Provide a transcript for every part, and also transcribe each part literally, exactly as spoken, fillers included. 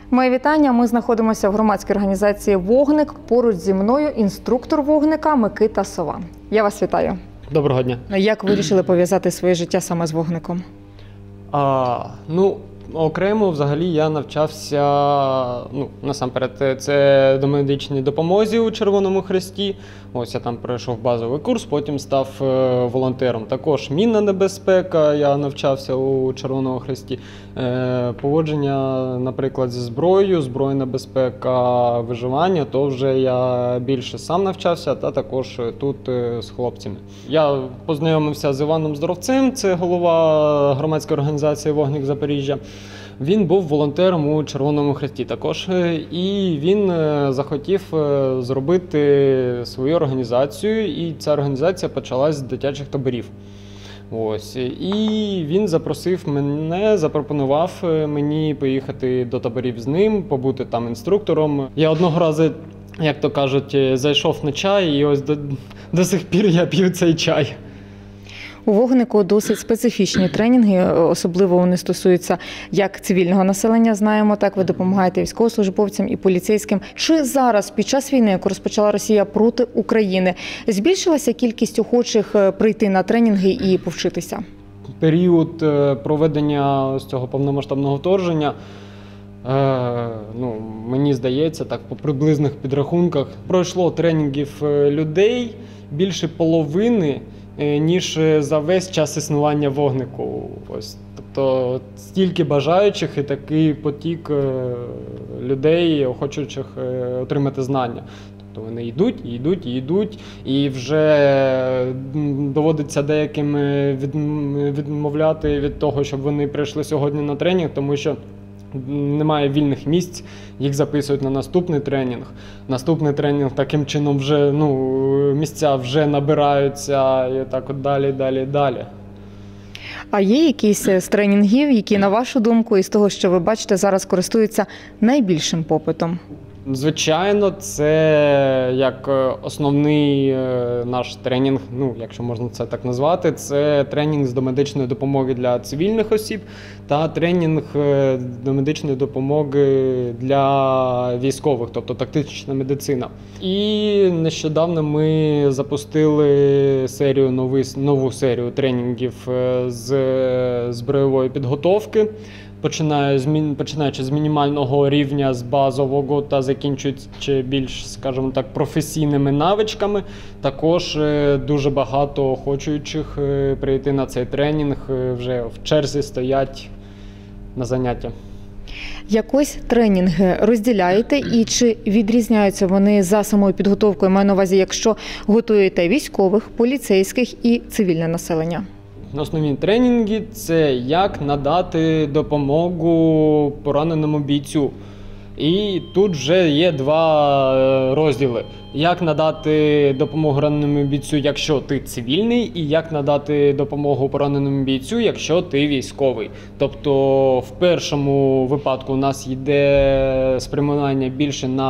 Моє вітання. Ми знаходимося в громадській організації «Вогник». Поруч зі мною інструктор «Вогника» Микита Сова. Я вас вітаю. Доброго дня. Як вирішили пов'язати своє життя саме з вогником? А, ну, окремо взагалі я навчався, ну, насамперед, це до медичній допомозі у Червоному Хресті. Ось я там пройшов базовий курс, потім став е, волонтером. Також мінна небезпека, я навчався у Червоному Хресті. Е, поводження, наприклад, зі зброєю, збройна безпека, виживання, то вже я більше сам навчався, та також тут е, з хлопцями. Я познайомився з Іваном Здоровцем, це голова громадської організації «Вогник» Запоріжжя. Він був волонтером у Червоному Хресті також, і він захотів зробити свою організацію, і ця організація почалась з дитячих таборів. Ось. І він запросив мене, запропонував мені поїхати до таборів з ним, побути там інструктором. Я одного разу, як то кажуть, зайшов на чай, і ось до, до сих пір я п'ю цей чай. У «Вогнику» досить специфічні тренінги, особливо вони стосуються як цивільного населення, знаємо, так ви допомагаєте військовослужбовцям і поліцейським. Чи зараз, під час війни, яку розпочала Росія проти України, збільшилася кількість охочих прийти на тренінги і повчитися? Період проведення цього повномасштабного вторгнення, е, ну, мені здається, так по приблизних підрахунках, пройшло тренінгів людей більше половини, ніж за весь час існування «Вогнику». Ось, тобто стільки бажаючих і такий потік людей, охочучих отримати знання. Тобто вони йдуть, і йдуть, і йдуть, і вже доводиться деяким відмовляти від того, щоб вони прийшли сьогодні на тренінг, тому що немає вільних місць, їх записують на наступний тренінг. Наступний тренінг таким чином вже, ну, місця вже набираються і так от далі, далі, далі. А є якісь з тренінгів, які, на вашу думку, із того, що ви бачите, зараз користуються найбільшим попитом? Звичайно, це як основний наш тренінг, ну, якщо можна це так назвати, це тренінг з домедичної допомоги для цивільних осіб та тренінг до медичної допомоги для військових, тобто тактична медицина. І нещодавно ми запустили серію, нову, нову серію тренінгів з збройової підготовки, починаючи з мінімального рівня, з базового та закінчуючи більш, скажімо так, професійними навичками. Також дуже багато охочуючих прийти на цей тренінг, вже в черзі стоять на заняття. Якось тренінги розділяєте і чи відрізняються вони за самою підготовкою? Маю на увазі, якщо готуєте військових, поліцейських і цивільне населення. Основні тренінги – це як надати допомогу пораненому бійцю. І тут вже є два розділи. Як надати допомогу раненому бійцю, якщо ти цивільний, і як надати допомогу пораненому бійцю, якщо ти військовий. Тобто в першому випадку у нас йде спрямування більше на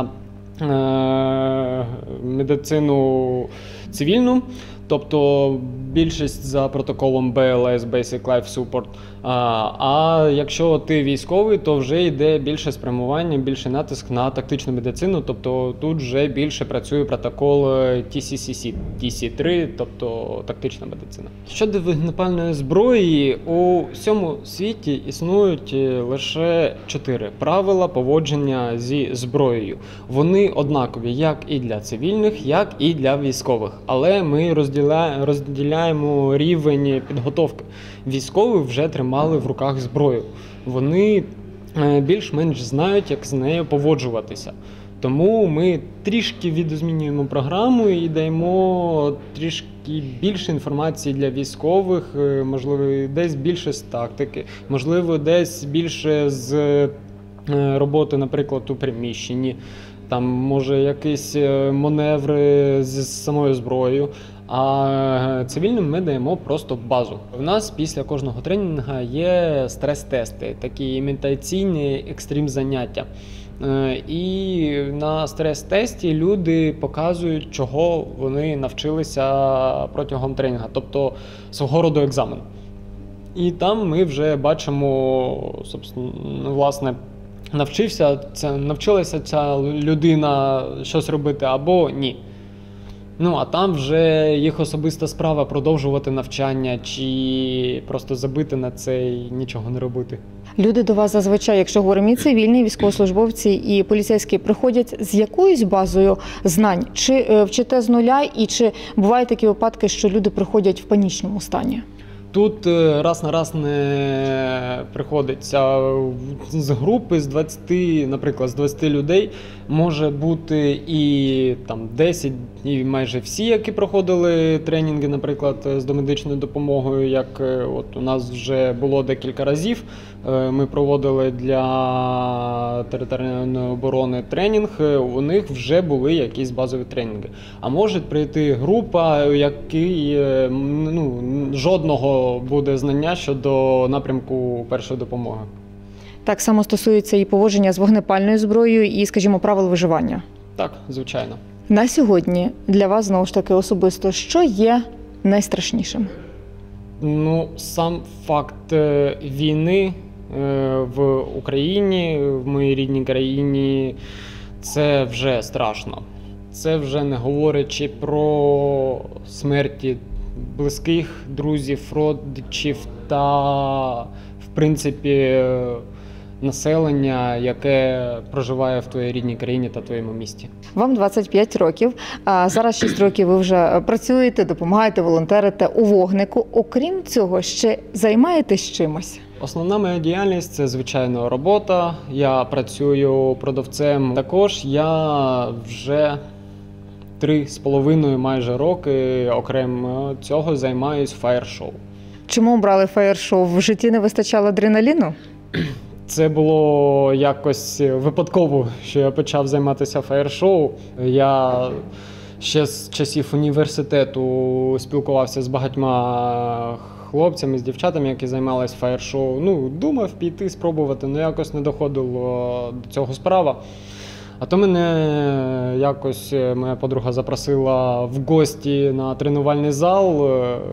е- медицину цивільну. Тобто більшість за протоколом бе ел ес – Basic Life Support. А, а якщо ти військовий, то вже йде більше спрямування, більше натиск на тактичну медицину. Тобто тут вже більше працює протокол ті сі сі сі, ті сі три, тобто тактична медицина. Щодо вогнепальної зброї, у всьому світі існують лише чотири правила поводження зі зброєю. Вони однакові як і для цивільних, як і для військових. Але ми розділяємо, розділяємо рівень підготовки. Військові вже тримали в руках зброю. Вони більш-менш знають, як з нею поводжуватися. Тому ми трішки відозмінюємо програму і даємо трішки більше інформації для військових, можливо, десь більше з тактики, можливо, десь більше з роботи, наприклад, у приміщенні. Там, може, якісь маневри з самою зброєю. А цивільним ми даємо просто базу. У нас після кожного тренінгу є стрес-тести, такі імітаційні екстрім-заняття. І на стрес-тесті люди показують, чого вони навчилися протягом тренінгу, тобто свого роду екзамен. І там ми вже бачимо, собственно, власне, навчився, це, навчилася ця людина щось робити або ні. Ну, а там вже їх особиста справа продовжувати навчання чи просто забити на це і нічого не робити. Люди до вас зазвичай, якщо говоримо і цивільні, військовослужбовці і поліцейські, приходять з якоюсь базою знань? Чи е, вчите з нуля, і чи бувають такі випадки, що люди приходять в панічному стані? Тут е, раз на раз не приходиться. З групи з двадцяти, наприклад, з двадцяти людей може бути і там десять, і майже всі, які проходили тренінги, наприклад, з домедичною допомогою, як е, от у нас вже було декілька разів. Е, Ми проводили для територіальної оборони тренінг, е, у них вже були якісь базові тренінги. А може прийти група, який е, ну, жодного буде знання щодо напрямку першої допомоги. Так само стосується і поводження з вогнепальною зброєю, і, скажімо, правил виживання. Так, звичайно. На сьогодні для вас, знову ж таки, особисто, що є найстрашнішим? Ну, сам факт е, війни е, в Україні, в моїй рідній країні, це вже страшно. Це вже не говорячи про смерті близьких, друзів, родичів та, в принципі, населення, яке проживає в твоїй рідній країні та твоєму місті. Вам двадцять п'ять років, а зараз шість років ви вже працюєте, допомагаєте, волонтерите у вогнику. Окрім цього, ще займаєтесь чимось? Основна моя діяльність – це, звичайно, робота. Я працюю продавцем. Також я вже три з половиною майже роки, окремо цього, займаюсь фаєр-шоу. Чому обрали фаєр-шоу? В житті не вистачало адреналіну? Це було якось випадково, що я почав займатися фаєр-шоу. Я ще з часів університету спілкувався з багатьма хлопцями, з дівчатами, які займалися фаєр-шоу. Ну, думав піти, спробувати, але якось не доходило до цього справа. А то мене якось моя подруга запросила в гості на тренувальний зал,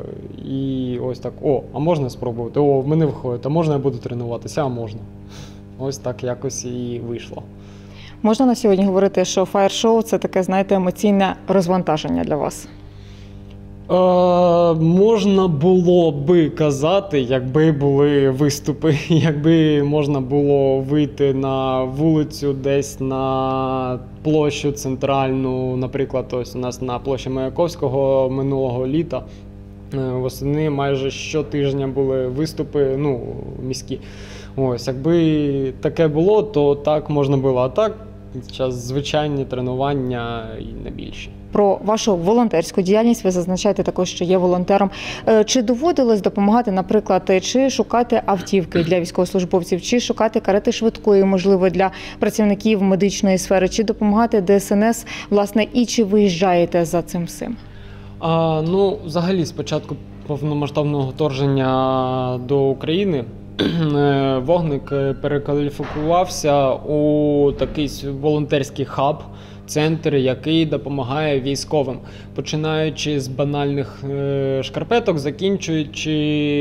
і ось так: о, а можна спробувати? О, в мене виходить, а можна я буду тренуватися? А можна. Ось так якось і вийшло. Можна на сьогодні говорити, що фаєр-шоу – це таке, знаєте, емоційне розвантаження для вас? Е, можна було би казати, якби були виступи, якби можна було вийти на вулицю, десь на площу центральну, наприклад, ось у нас на площі Маяковського минулого літа. Восени майже щотижня були виступи, ну, міські. Ось, якби таке було, то так можна було. А так, зараз звичайні тренування і не більше. Про вашу волонтерську діяльність ви зазначаєте також, що є волонтером. Чи доводилось допомагати, наприклад, чи шукати автівки для військовослужбовців, чи шукати карети швидкої, можливо, для працівників медичної сфери, чи допомагати Де Ес Ен Ес, власне, і чи виїжджаєте за цим всім? А, ну, взагалі, з початку повномасштабного вторгнення до України вогник перекваліфікувався у такий волонтерський хаб, центр, який допомагає військовим, починаючи з банальних е, шкарпеток, закінчуючи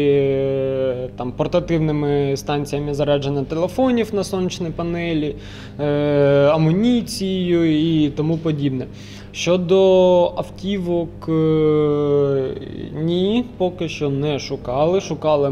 е, там портативними станціями зарядження телефонів на сонячні панелі, е, амуніцією і тому подібне. Щодо автівок, е, ні, поки що не шукали. Шукали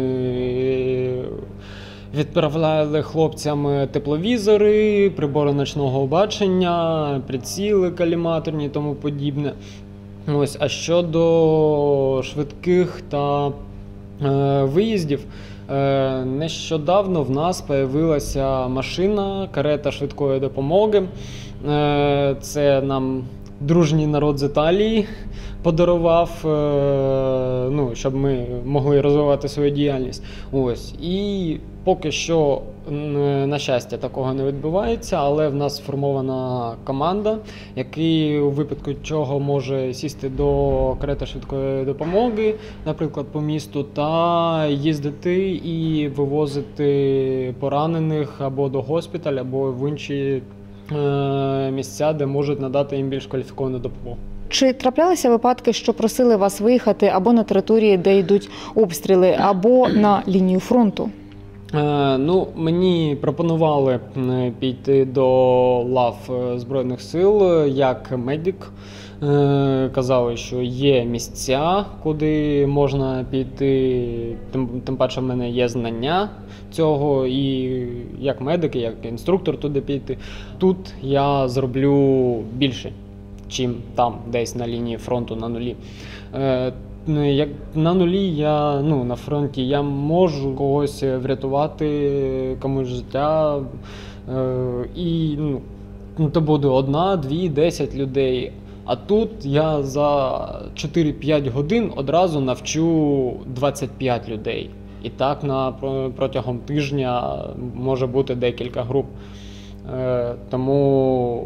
ми, відправляли хлопцям тепловізори, прибори ночного бачення, приціли каліматорні і тому подібне. Ось, а щодо швидких та е, виїздів, е, нещодавно в нас з'явилася машина, карета швидкої допомоги. Е, це нам дружній народ з Італії подарував, е, ну, щоб ми могли розвивати свою діяльність. Ось. І поки що, на щастя, такого не відбувається, але в нас сформована команда, який у випадку чого може сісти до карети швидкої допомоги, наприклад, по місту, та їздити і вивозити поранених або до госпіталю, або в інші е, місця, де можуть надати їм більш кваліфіковану допомогу. Чи траплялися випадки, що просили вас виїхати або на території, де йдуть обстріли, або на лінію фронту? Е, ну, мені пропонували е, піти до лав е, Збройних сил як медик. Е, казали, що є місця, куди можна піти, тим, тим паче в мене є знання цього, і як медик, і як інструктор туди піти. Тут я зроблю більше, чим там, десь на лінії фронту на нулі. Е, Як на нулі я, ну, на фронті я можу когось врятувати, комусь життя, е, і ну, то буде одна, дві, десять людей. А тут я за чотири-п'ять годин одразу навчу двадцять п'ять людей. І так на, протягом тижня може бути декілька груп. Е, тому,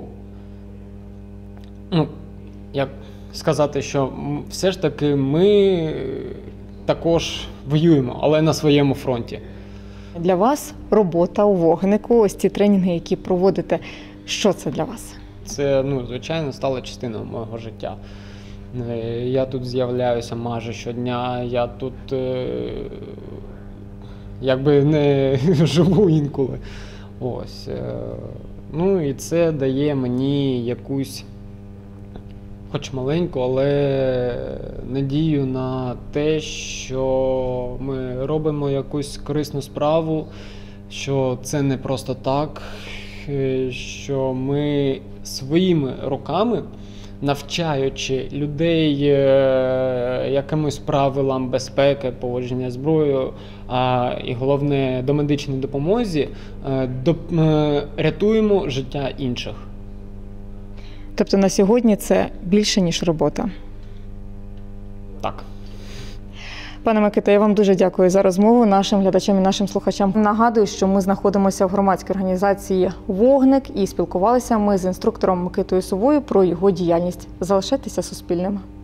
ну, як сказати, що все ж таки ми також воюємо, але на своєму фронті. Для вас робота у вогнику, ось ці тренінги, які проводите, що це для вас? Це, ну, звичайно, стало частиною мого життя. Я тут з'являюся майже щодня, я тут е, якби не живу інколи. Ось. Е, ну і це дає мені якусь, хоч маленьку, але надію на те, що ми робимо якусь корисну справу, що це не просто так, що ми своїми руками, навчаючи людей якимось правилам безпеки, поводження зброєю, а і головне до медичної допомозі, рятуємо життя інших. Тобто на сьогодні це більше, ніж робота? Так. Пане Микито, я вам дуже дякую за розмову. Нашим глядачам і нашим слухачам нагадую, що ми знаходимося в громадській організації «Вогник» і спілкувалися ми з інструктором Микитою Совою про його діяльність. Залишайтеся Суспільним.